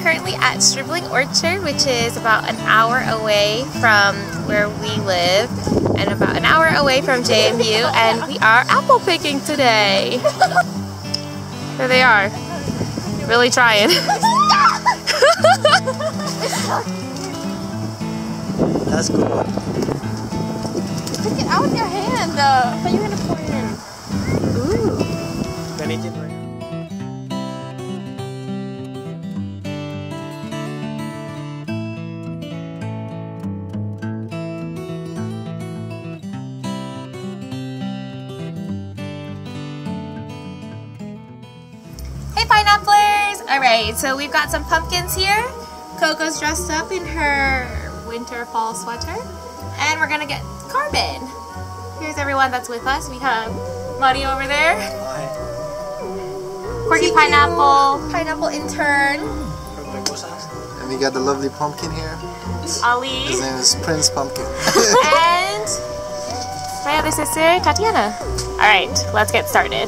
currently at Stribling Orchard, which is about an hour away from where we live and about an hour away from JMU, and we are apple picking today. There they are, really trying. That's cool. Pick it out with your hand. I thought you were gonna pour it in. Ooh. Hey pineapplers! Alright, so we've got some pumpkins here. Coco's dressed up in her winter fall sweater. And we're gonna get carbon. Here's everyone that's with us. We have Muddy over there. Quirky Pineapple. Pineapple intern. And we got the lovely pumpkin here. Ali. His name is Prince Pumpkin. And my other sister, Tatiana. Alright, let's get started.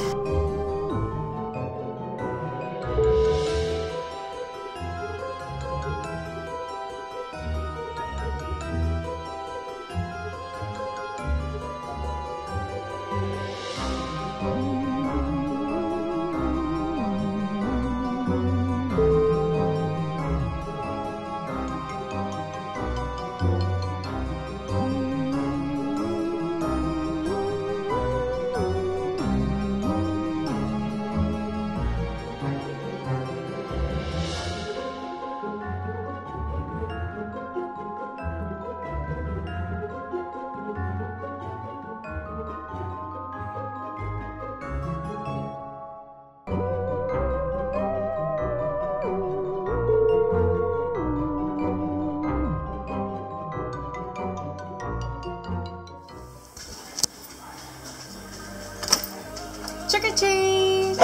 Trick or treat!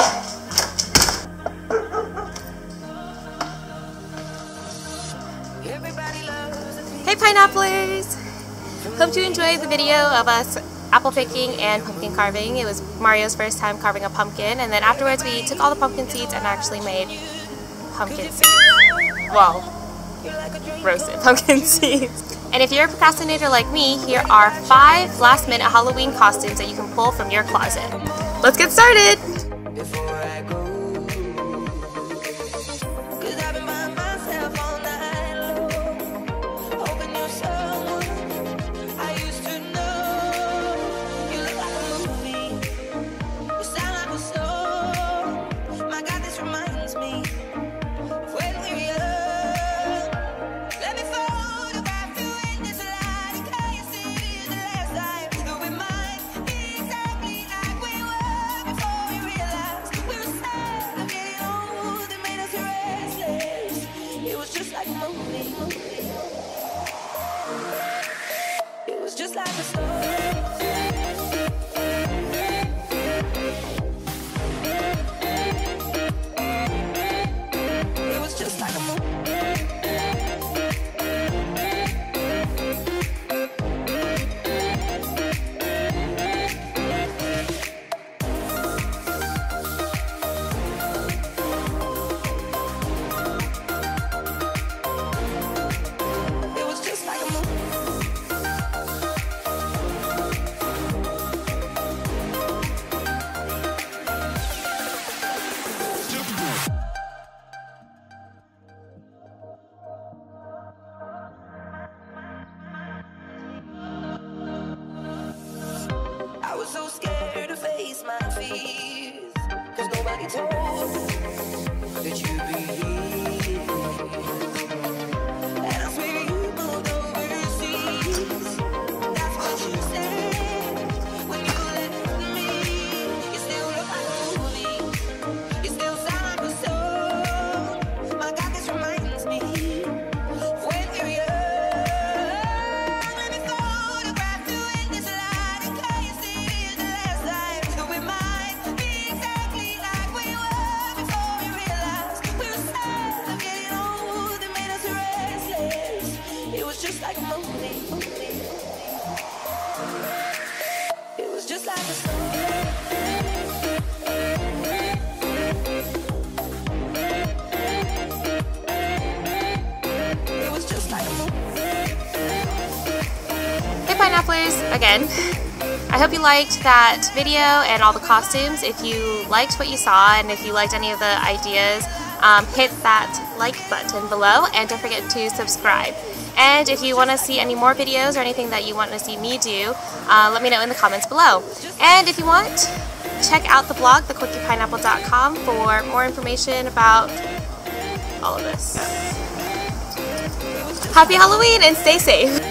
Hey pineapplers! Hope you enjoyed the video of us apple picking and pumpkin carving. It was Mario's first time carving a pumpkin, and then afterwards we took all the pumpkin seeds and actually made pumpkin seeds. Well, roasted pumpkin seeds. And if you're a procrastinator like me, here are 5 last-minute Halloween costumes that you can pull from your closet. Let's get started! Just like a story. It was just like a movie. It was just like a movie. I was so scared to face my fears, 'cause nobody told that you'd be here. And I swear you moved overseas. That's what you said when you left me. You still look like a movie. You still sound like a song. My God, this reminds me of when we were young. Let me photograph you in this light and call you see the last life. So we might be exactly like we were before we realized we were sad of getting old and made us restless. It was just like a movie. It was just like a song. Pineapplers, again, I hope you liked that video and all the costumes. If you liked what you saw and if you liked any of the ideas, hit that like button below and don't forget to subscribe. And if you want to see any more videos or anything that you want to see me do, let me know in the comments below. And if you want, check out the blog, thequickypineapple.com, for more information about all of this. Happy Halloween and stay safe!